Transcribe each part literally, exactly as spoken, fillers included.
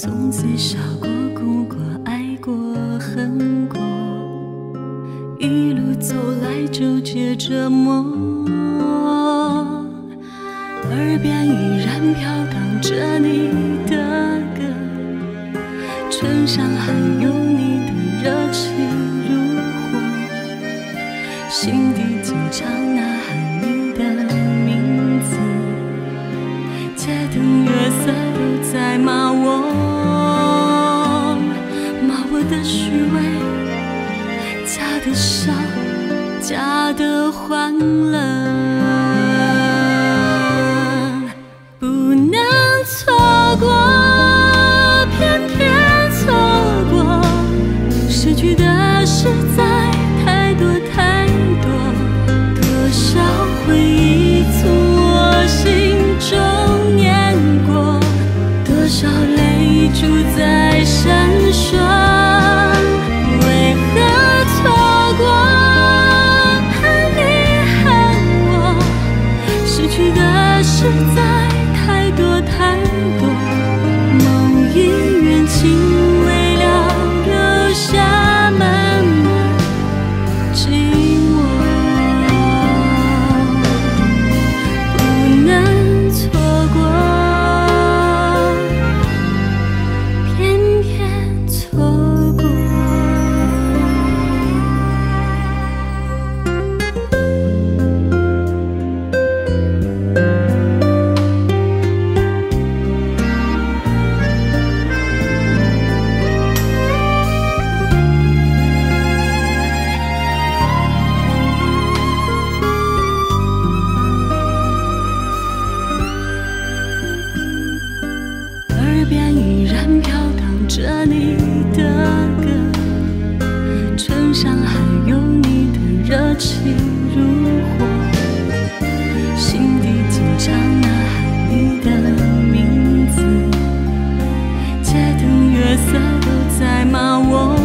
从此笑过、哭过、爱过、恨过，一路走来纠结折磨，耳边依然飘荡着你的歌，唇上还有你的热情如火，心底经常呐喊你的名字，街灯月色都在骂我，骂我的虚伪，假的伤，假的欢乐，不能错过，偏偏错过，失去的实在太多太多，多少回忆从我心中碾过，多少泪珠在闪烁，为何错过，恨你恨我，失去的实在太多太多，梦已缘尽未了，留下满满寂寞，不能错过，偏偏错过。耳边依然飘荡着你的歌，唇上还有你的热情如火，心底经常呐喊你的名字，街灯月色都在骂我，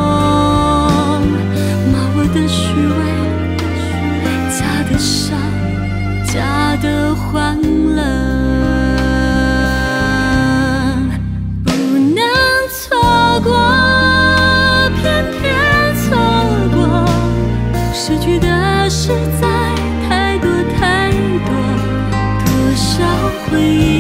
骂我的虚伪，假的伤，假的欢乐，失去的实在太多太多，多少回忆